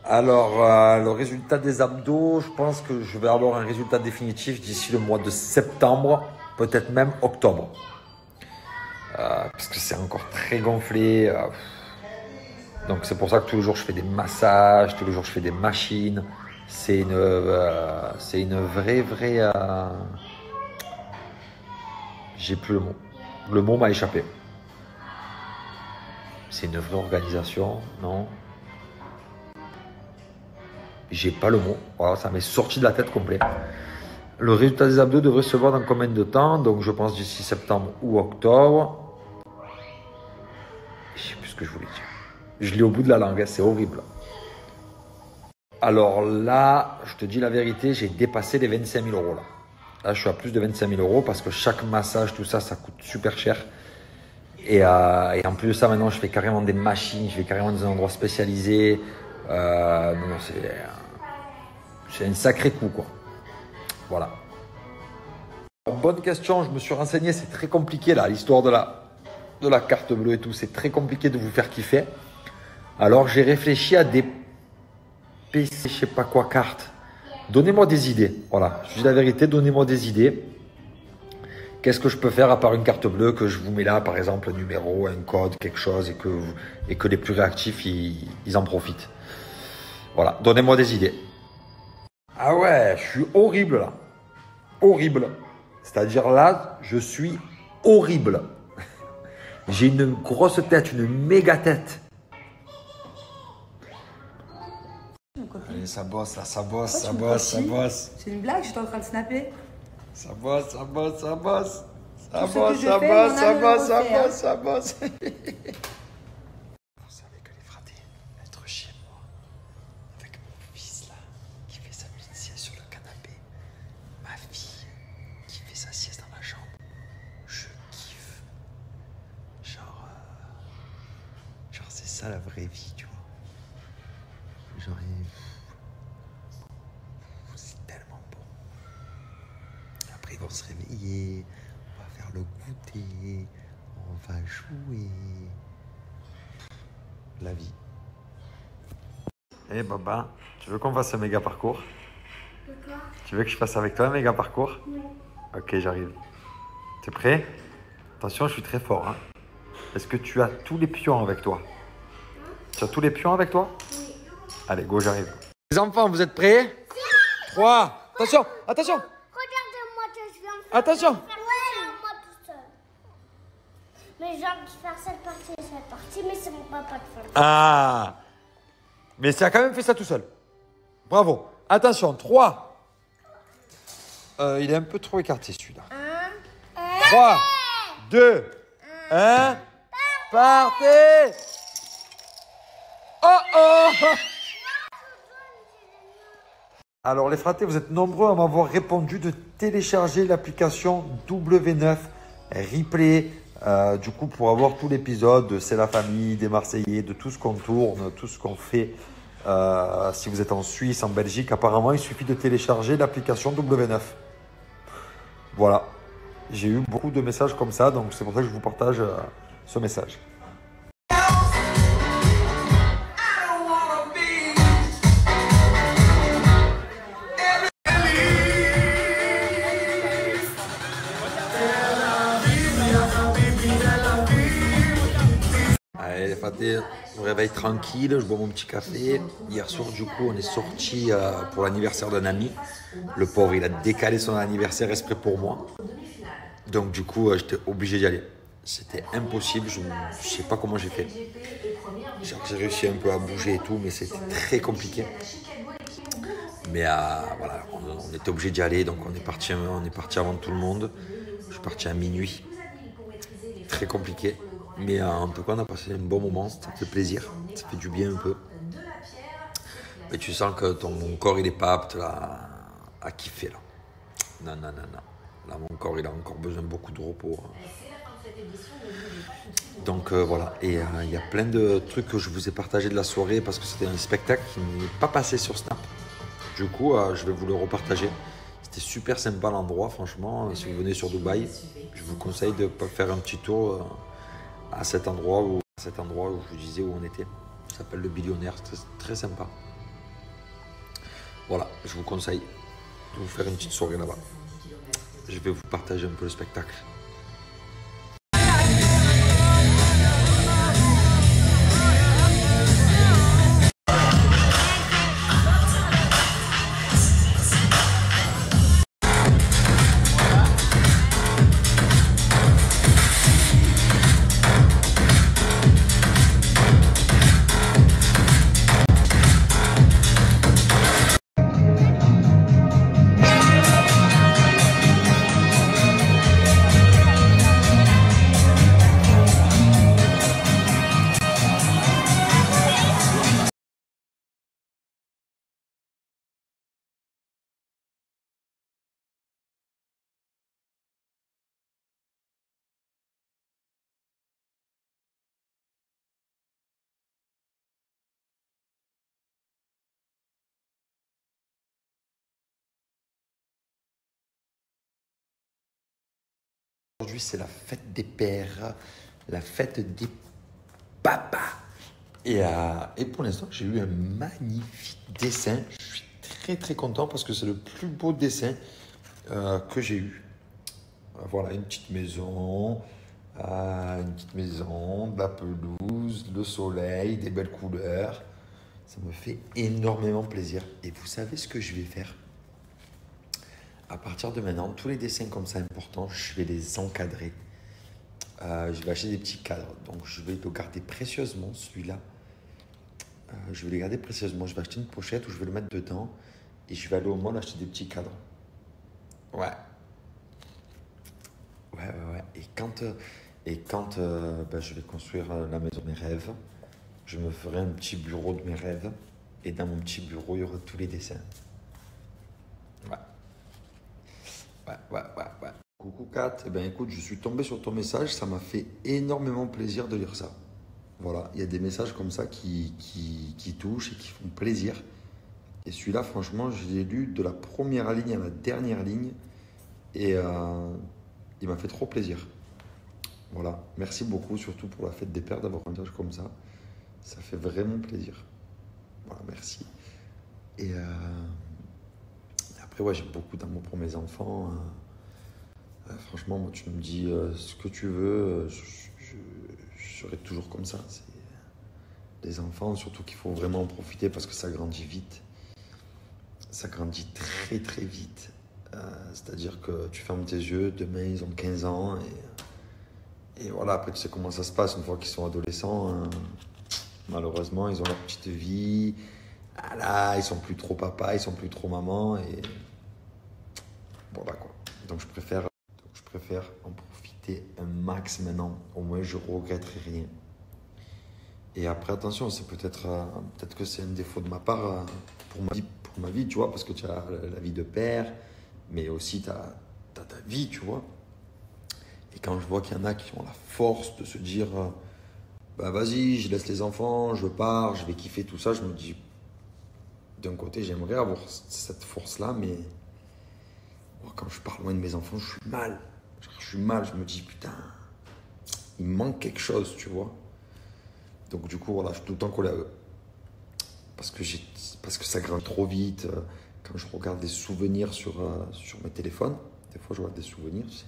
Alors, le résultat des abdos, je pense que je vais avoir un résultat définitif d'ici le mois de septembre, peut-être même octobre. Parce que c'est encore très gonflé. Donc, c'est pour ça que tous les jours, je fais des massages, tous les jours, je fais des machines. C'est une vraie... J'ai plus le mot. Le mot m'a échappé. C'est une vraie organisation, non? J'ai pas le mot. Voilà, ça m'est sorti de la tête complet. Le résultat des abdos devrait se voir dans combien de temps? Donc, je pense d'ici septembre ou octobre. Je sais plus ce que je voulais dire. Je l'ai au bout de la langue, hein, c'est horrible. Alors là, je te dis la vérité, j'ai dépassé les 25 000 euros là. Là, je suis à plus de 25 000 euros parce que chaque massage, tout ça, ça coûte super cher. Et en plus de ça, maintenant, je fais carrément des machines, je vais carrément dans des endroits spécialisés. Non, c'est un sacré coup, quoi. Voilà. Bonne question, je me suis renseigné, c'est très compliqué là, l'histoire de la carte bleue et tout. C'est très compliqué de vous faire kiffer. Alors, j'ai réfléchi à des PC, je sais pas quoi, cartes. Donnez-moi des idées. Voilà, je dis la vérité, donnez-moi des idées. Qu'est-ce que je peux faire à part une carte bleue que je vous mets là, par exemple, un numéro, un code, quelque chose, et que les plus réactifs, ils en profitent. Voilà, donnez-moi des idées. Ah ouais, je suis horrible là. Horrible. C'est-à-dire là, je suis horrible. J'ai une grosse tête, une méga tête. Allez, ça bosse, là, ça bosse, ça bosse, ça bosse. C'est une blague, j'étais en train de snapper. Ça bosse, ça bosse, ça bosse. Ça Tout ce bosse, que je ça fais, bosse, mon ça âme bosse, le ça refait, hein. bosse, ça bosse. Vous savez que les fratés, être chez moi, avec mon fils là, qui fait sa petite sieste sur le canapé, ma fille qui fait sa sieste dans ma chambre, je kiffe. Genre c'est ça la vraie vie, tu vois. Genre, c'est tellement beau. Après, ils vont se réveiller, on va faire le goûter, on va jouer. La vie. Eh Baba, tu veux qu'on fasse un méga parcours? D'accord. Tu veux que je fasse avec toi un méga parcours? Oui. Ok, j'arrive. T'es prêt? Attention, je suis très fort. Hein. Est-ce que tu as tous les pions avec toi? Tu as tous les pions avec toi? Oui. Allez, go, j'arrive. Les enfants, vous êtes prêts? 3. Attention, attention. Regardez-moi, je viens de faire. Attention. Moi tout seul. Mais j'ai envie de faire cette partie, mais c'est mon papa de faire. Ah. Mais ça a quand même fait ça tout seul. Bravo. Attention, 3. Il est un peu trop écarté celui-là. 3, 2, 1. Partez. Oh oh. Alors les fratés, vous êtes nombreux à m'avoir répondu de télécharger l'application W9 Replay. Du coup, pour avoir tout l'épisode de C'est la famille, des Marseillais, de tout ce qu'on tourne, tout ce qu'on fait. Si vous êtes en Suisse, en Belgique, apparemment, il suffit de télécharger l'application W9. Voilà. J'ai eu beaucoup de messages comme ça, donc c'est pour ça que je vous partage ce message. Allez les fratés, je me réveille tranquille, je bois mon petit café. Hier soir, du coup, on est sorti pour l'anniversaire d'un ami. Le pauvre, il a décalé son anniversaire exprès pour moi. Donc du coup, j'étais obligé d'y aller. C'était impossible, je ne sais pas comment j'ai fait. J'ai réussi un peu à bouger et tout, mais c'était très compliqué. Mais voilà, on était obligé d'y aller, donc on est parti avant tout le monde. Je suis parti à minuit. Très compliqué. Mais en tout cas, on a passé un bon moment, ça fait plaisir, ça fait du bien un peu. Mais tu sens que ton corps, il n'est pas apte là, à kiffer. Là. Non, non, non, non. Là, mon corps, il a encore besoin de beaucoup de repos. Donc voilà, et il y a plein de trucs que je vous ai partagé de la soirée parce que c'était un spectacle qui n'est pas passé sur Snap. Du coup, je vais vous le repartager. C'était super sympa l'endroit, franchement. Si vous venez sur Dubaï, je vous conseille de faire un petit tour à cet endroit où je vous disais où on était. Ça s'appelle le Billionnaire, c'est très sympa. Voilà, je vous conseille de vous faire une petite soirée là-bas. Je vais vous partager un peu le spectacle. Aujourd'hui, c'est la fête des pères, la fête des papas. Et pour l'instant, j'ai eu un magnifique dessin. Je suis très très content parce que c'est le plus beau dessin que j'ai eu. Voilà, une petite maison, de la pelouse, le soleil, des belles couleurs. Ça me fait énormément plaisir. Et vous savez ce que je vais faire? À partir de maintenant, tous les dessins comme ça importants, je vais les encadrer. Je vais acheter des petits cadres. Donc, je vais le garder précieusement, celui-là. Je vais les garder précieusement. Je vais acheter une pochette où je vais le mettre dedans. Et je vais aller au mall acheter des petits cadres. Ouais. Ouais. Et quand je vais construire la maison de mes rêves, je me ferai un petit bureau de mes rêves. Et dans mon petit bureau, il y aura tous les dessins. Ouais. Coucou Kat, eh ben écoute, je suis tombé sur ton message, ça m'a fait énormément plaisir de lire ça. Voilà, il y a des messages comme ça qui touchent et qui font plaisir. Et celui-là, franchement, je l'ai lu de la première ligne à la dernière ligne et il m'a fait trop plaisir. Voilà, merci beaucoup, surtout pour la fête des pères, d'avoir un message comme ça. Ça fait vraiment plaisir. Voilà, merci. Et après, ouais, j'ai beaucoup d'amour pour mes enfants. Franchement, moi, tu me dis ce que tu veux, je serai toujours comme ça. C'est les enfants, surtout qu'il faut vraiment en profiter parce que ça grandit vite. Ça grandit très très vite. C'est-à-dire que tu fermes tes yeux, demain ils ont 15 ans et voilà, après tu sais comment ça se passe une fois qu'ils sont adolescents. Malheureusement, ils ont leur petite vie. Voilà, ils sont plus trop papa, ils sont plus trop maman et voilà quoi. Donc je préfère en profiter un max maintenant. Au moins je regretterai rien. Et après attention, c'est peut-être que c'est un défaut de ma part pour ma vie, tu vois, parce que tu as la vie de père, mais aussi tu as ta vie, tu vois. Et quand je vois qu'il y en a qui ont la force de se dire bah vas-y, je laisse les enfants, je pars, je vais kiffer tout ça, je me dis d'un côté j'aimerais avoir cette force-là, mais moi, quand je pars loin de mes enfants, je suis mal. Je me dis putain, il me manque quelque chose, tu vois. Donc du coup, voilà, je suis tout le temps collé à eux. Parce que ça grimpe trop vite. Quand je regarde des souvenirs sur mes téléphones, des fois je regarde des souvenirs, tu sais.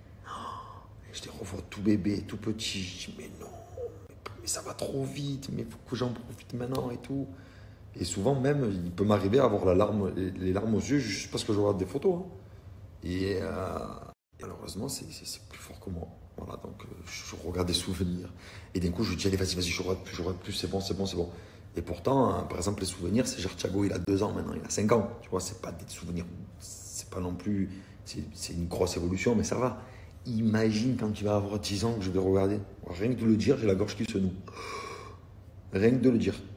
Et je les revois tout bébé, tout petit. Je dis mais non, mais ça va trop vite, mais il faut que j'en profite maintenant et tout. Et souvent même, il peut m'arriver à avoir les larmes aux yeux juste parce que je regarde des photos. Hein. Et malheureusement, c'est plus fort que moi. Voilà, donc je regarde des souvenirs. Et d'un coup, je dis, allez, vas-y, je regarde plus, c'est bon. Et pourtant, par exemple, les souvenirs, c'est genre Thiago, il a 2 ans maintenant, il a 5 ans. Tu vois, c'est pas des souvenirs, c'est pas non plus, c'est une grosse évolution, mais ça va. Imagine quand tu vas avoir 10 ans que je vais regarder. Rien que de le dire, j'ai la gorge qui se noue. Rien que de le dire.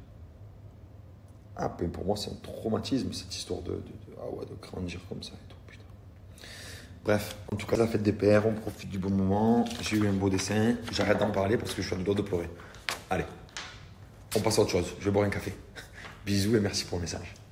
Ah, mais pour moi, c'est un traumatisme, cette histoire de grandir comme ça et tout. Putain. Bref, en tout cas, la fête des pères, on profite du bon moment. J'ai eu un beau dessin. J'arrête d'en parler parce que je suis à deux doigts de pleurer. Allez, on passe à autre chose. Je vais boire un café. Bisous et merci pour le message.